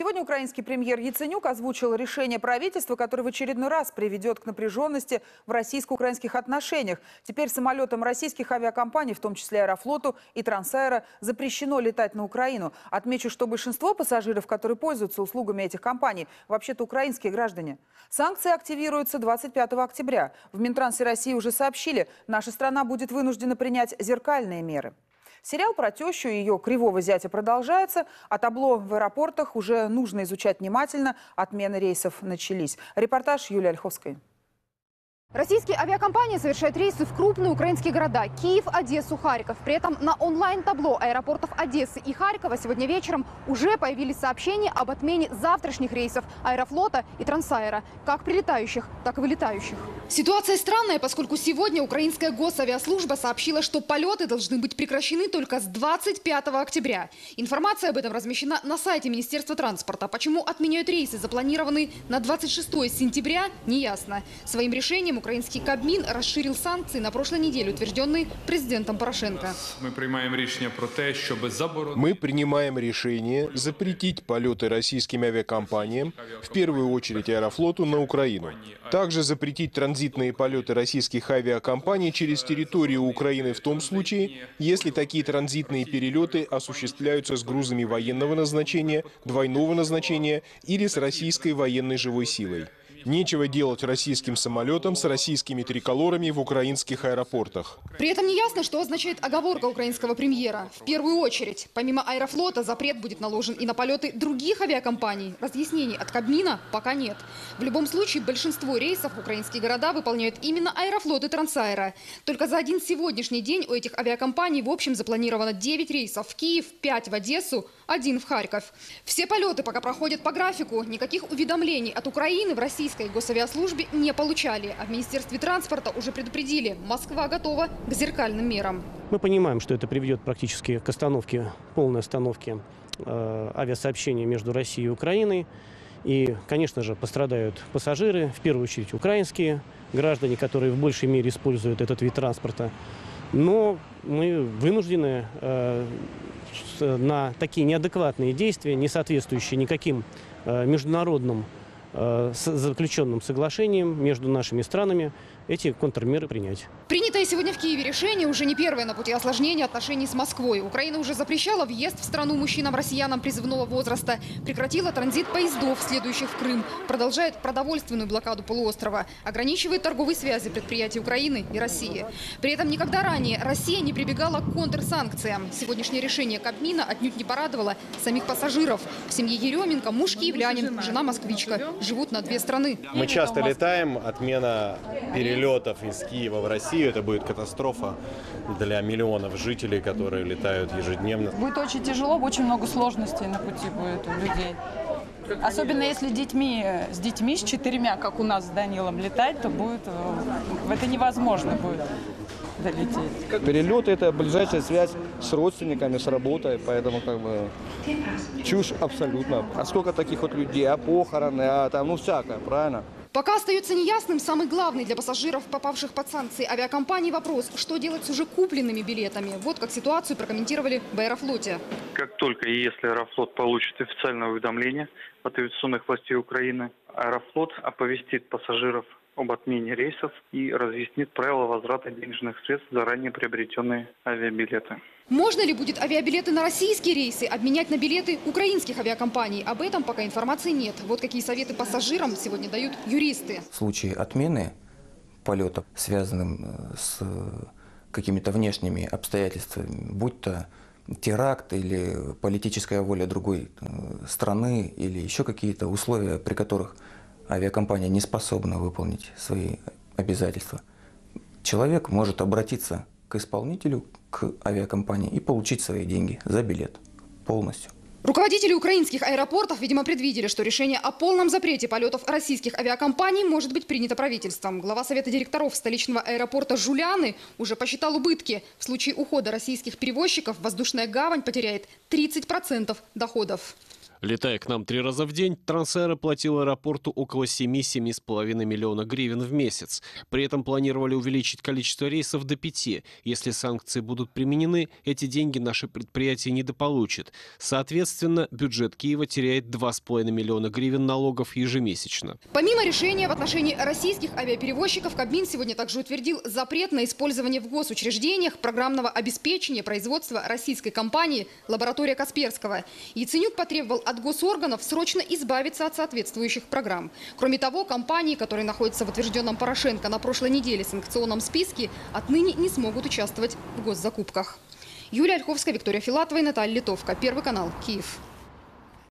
Сегодня украинский премьер Яценюк озвучил решение правительства, которое в очередной раз приведет к напряженности в российско-украинских отношениях. Теперь самолетам российских авиакомпаний, в том числе Аэрофлоту и Трансаэро, запрещено летать на Украину. Отмечу, что большинство пассажиров, которые пользуются услугами этих компаний, вообще-то украинские граждане. Санкции активируются 25 октября. В Минтрансе России уже сообщили, наша страна будет вынуждена принять зеркальные меры. Сериал про тещу и ее кривого зятя продолжается, а табло в аэропортах уже нужно изучать внимательно. Отмены рейсов начались. Репортаж Юлии Ольховской. Российские авиакомпании совершают рейсы в крупные украинские города – Киев, Одессу, Харьков. При этом на онлайн-табло аэропортов Одессы и Харькова сегодня вечером уже появились сообщения об отмене завтрашних рейсов Аэрофлота и Трансаэро, как прилетающих, так и вылетающих. Ситуация странная, поскольку сегодня украинская госавиаслужба сообщила, что полеты должны быть прекращены только с 25 октября. Информация об этом размещена на сайте Министерства транспорта. Почему отменяют рейсы, запланированные на 26 сентября, неясно. Своим решением украинский Кабмин расширил санкции на прошлой неделе, утвержденные президентом Порошенко. Мы принимаем решение запретить полеты российским авиакомпаниям, в первую очередь Аэрофлоту, на Украину. Также запретить транзитные полеты российских авиакомпаний через территорию Украины в том случае, если такие транзитные перелеты осуществляются с грузами военного назначения, двойного назначения или с российской военной живой силой. Нечего делать российским самолетам с российскими триколорами в украинских аэропортах. При этом не ясно, что означает оговорка украинского премьера. В первую очередь, помимо Аэрофлота, запрет будет наложен и на полеты других авиакомпаний. Разъяснений от Кабмина пока нет. В любом случае, большинство рейсов в украинские города выполняют именно Аэрофлот и Трансаэро. Только за один сегодняшний день у этих авиакомпаний в общем запланировано 9 рейсов в Киев, 5 в Одессу, 1 в Харьков. Все полеты пока проходят по графику. Никаких уведомлений от Украины в российской госавиаслужбе не получали. А в Министерстве транспорта уже предупредили, Москва готова к зеркальным мерам. Мы понимаем, что это приведет практически к остановке, полной остановке авиасообщения между Россией и Украиной. И, конечно же, пострадают пассажиры, в первую очередь украинские граждане, которые в большей мере используют этот вид транспорта. Но мы вынуждены на такие неадекватные действия, не соответствующие никаким международным заключенным соглашением между нашими странами, эти контрмеры принять. Принятое сегодня в Киеве решение уже не первое на пути осложнения отношений с Москвой. Украина уже запрещала въезд в страну мужчинам-россиянам призывного возраста, прекратила транзит поездов, следующих в Крым, продолжает продовольственную блокаду полуострова, ограничивает торговые связи предприятий Украины и России. При этом никогда ранее Россия не прибегала к контрсанкциям. Сегодняшнее решение Кабмина отнюдь не порадовало самих пассажиров. В семье Еременко муж киевлянин, жена москвичка. Живут на две страны. Мы часто летаем, отмена перелетов из Киева в Россию, это будет катастрофа для миллионов жителей, которые летают ежедневно. Будет очень тяжело, очень много сложностей на пути будет у людей. Особенно если с детьми, с 4, как у нас с Данилом, летать, то будет, это невозможно будет долететь. Перелеты – это ближайшая связь с родственниками, с работой, поэтому чушь абсолютно. А сколько таких вот людей, похороны, всякое, правильно? Пока остается неясным самый главный для пассажиров, попавших под санкции авиакомпаний, вопрос, что делать с уже купленными билетами. Вот как ситуацию прокомментировали в Аэрофлоте. Как только и если Аэрофлот получит официальное уведомление от авиационных властей Украины, Аэрофлот оповестит пассажиров об отмене рейсов и разъяснит правила возврата денежных средств за ранее приобретенные авиабилеты. Можно ли будет авиабилеты на российские рейсы обменять на билеты украинских авиакомпаний? Об этом пока информации нет. Вот какие советы пассажирам сегодня дают юристы. В случае отмены полетов, связанным с какими-то внешними обстоятельствами, будь то теракт или политическая воля другой страны, или еще какие-то условия, при которых авиакомпания не способна выполнить свои обязательства, человек может обратиться к исполнителю, к авиакомпании и получить свои деньги за билет полностью. Руководители украинских аэропортов, видимо, предвидели, что решение о полном запрете полетов российских авиакомпаний может быть принято правительством. Глава Совета директоров столичного аэропорта Жуляны уже посчитал убытки. В случае ухода российских перевозчиков воздушная гавань потеряет 30% доходов. Летая к нам 3 раза в день, Трансаэро платил аэропорту около 7-7,5 миллиона гривен в месяц. При этом планировали увеличить количество рейсов до 5. Если санкции будут применены, эти деньги наши предприятия недополучат. Соответственно, бюджет Киева теряет 2,5 миллиона гривен налогов ежемесячно. Помимо решения в отношении российских авиаперевозчиков, Кабмин сегодня также утвердил запрет на использование в госучреждениях программного обеспечения производства российской компании «Лаборатория Касперского». Яценюк потребовал от госорганов срочно избавиться от соответствующих программ. Кроме того, компании, которые находятся в утвержденном Порошенко на прошлой неделе санкционном списке, отныне не смогут участвовать в госзакупках. Юлия Ольховская, Виктория Филатова и Наталья Литовка. Первый канал. Киев.